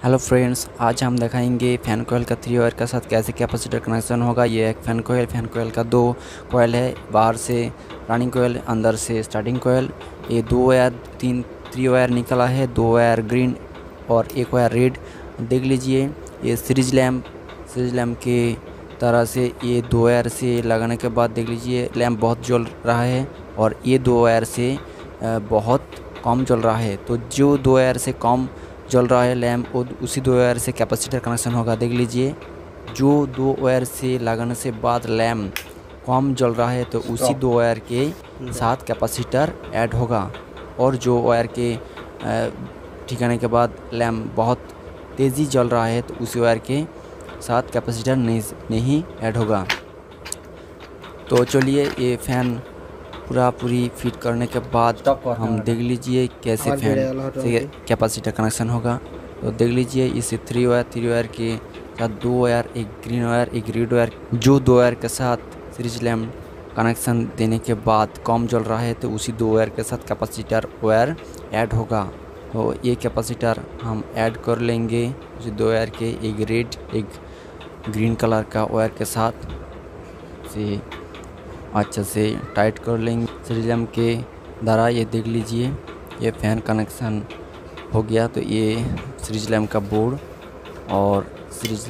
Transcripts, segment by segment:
Hello friends, आज हम दिखाएंगे फैन कोयल का 3 वायर के साथ कैसे कैपेसिटर कनेक्शन होगा। ये एक फैन कोयल का 2 कोयल है, बाहर से रनिंग कोयल, अंदर से स्टार्टिंग कोयल। ये 2 वायर 3 वायर निकला है, 2 वायर ग्रीन और 1 वायर रेड। देख लीजिए, ये सीरीज लैम्प के तरह से ये 2 वायर से लगाने के बाद देख लीजिए लैम्प बहुत जल रहा है और ये 2 वायर से बहुत कम जल रहा है। तो जो 2 वायर से कम जल रहा है लैम्प, उसी 2 वायर से कैपेसिटर कनेक्शन होगा। देख लीजिए, जो 2 वायर से लगाने से बाद लैम्प कम जल रहा है तो उसी 2 वायर के साथ कैपेसिटर ऐड होगा, और जो वायर के ठिकाने के बाद लैम्प बहुत तेज़ी जल रहा है तो उसी वायर के साथ कैपेसिटर नहीं ऐड होगा। तो चलिए, ये फैन पूरी फिट करने के बाद हम देख लीजिए कैसे फैन से कैपेसिटर कनेक्शन होगा। तो देख लीजिए, इसे 3 वायर के साथ 2 वायर, एक ग्रीन वायर, एक रेड वायर, जो 2 वायर के साथ सीरीज लैम्प कनेक्शन देने के बाद कम जल रहा है तो उसी 2 वायर के साथ कैपेसिटर वायर ऐड होगा। तो ये कैपेसिटर हम ऐड कर लेंगे उसी 2 वायर के, एक रेड एक ग्रीन कलर का वायर के साथ से अच्छे से टाइट कर लेंगे सीरीज लैम्प के द्वारा। ये देख लीजिए, ये फैन कनेक्शन हो गया। तो ये सीरीज लैम्प का बोर्ड और सीरीज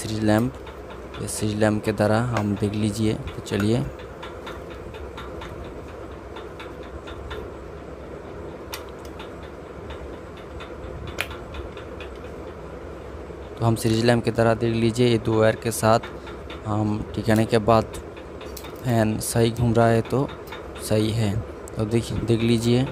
लैम्प के द्वारा हम देख लीजिए। तो चलिए, तो हम सीरीज लैम्प की तरह देख लीजिए, ये 2 वायर के साथ हम ठिकाने के बाद फैन सही घूम रहा है तो सही है। तो देख लीजिए,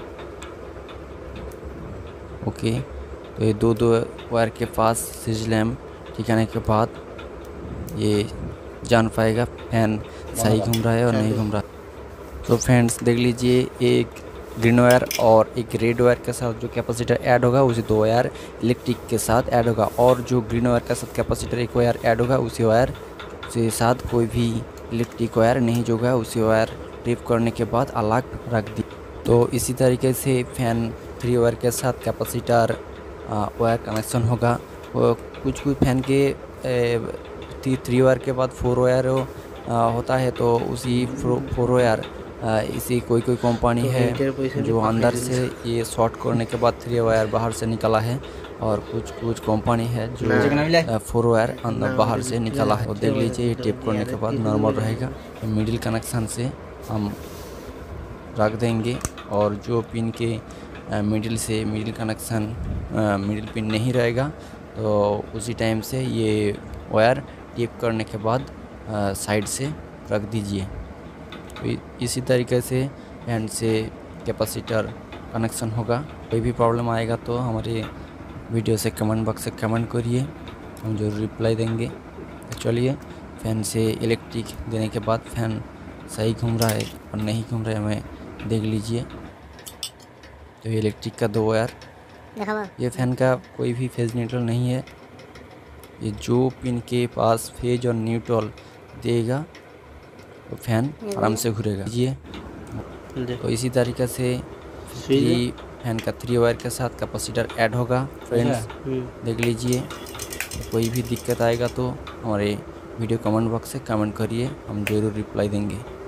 ओके। तो ये 2 वायर के पास सीरीज लैम्प ठिकाने के बाद ये जान पाएगा फैन सही घूम रहा है और नहीं घूम रहा। तो फ्रेंड्स देख लीजिए, एक ग्रीन वायर और एक रेड वायर के साथ जो कैपेसिटर ऐड होगा उसी 2 वायर इलेक्ट्रिक के साथ ऐड होगा, और जो ग्रीन वायर के साथ कैपेसिटर 1 वायर ऐड होगा उसी वायर के साथ कोई भी इलेक्ट्रिक वायर नहीं जोगा, उसी वायर टेप करने के बाद अलग रख दी। तो इसी तरीके से फैन 3 वायर के साथ कैपेसिटर वायर कनेक्शन होगा। कुछ फैन के 3 वायर के बाद 4 वायर होता है, तो उसी 4 वायर इसी कोई कंपनी है जो अंदर से ये शॉर्ट करने के बाद 3 वायर बाहर से निकला है, और कुछ कंपनी है जो 4 वायर अंदर बाहर से निकला है। तो देख लीजिए, ये टेप करने के बाद नॉर्मल रहेगा। मिडिल कनेक्शन से हम रख देंगे, और जो पिन के मिडिल कनेक्शन मिडिल पिन नहीं रहेगा तो उसी टाइम से ये वायर टेप करने के बाद साइड से रख दीजिए। तो इसी तरीके से फैन से कैपेसिटर कनेक्शन होगा। कोई भी प्रॉब्लम आएगा तो हमारे वीडियो से कमेंट बॉक्स से कमेंट करिए, हम जरूर रिप्लाई देंगे। तो चलिए, फैन से इलेक्ट्रिक देने के बाद फैन सही घूम रहा है और नहीं घूम रहा है हमें देख लीजिए। तो ये इलेक्ट्रिक का 2 वायर, ये फैन का कोई भी फेज न्यूट्रल नहीं है। ये जो पिन के पास फेज और न्यूट्रल देगा तो फैन आराम से घूरेगा। तो इसी तरीके से फैन का 3 वायर के साथ कैपेसिटर ऐड होगा। फ्रेंड्स देख लीजिए, तो कोई भी दिक्कत आएगा तो हमारे वीडियो कमेंट बॉक्स से कमेंट करिए, हम जरूर रिप्लाई देंगे।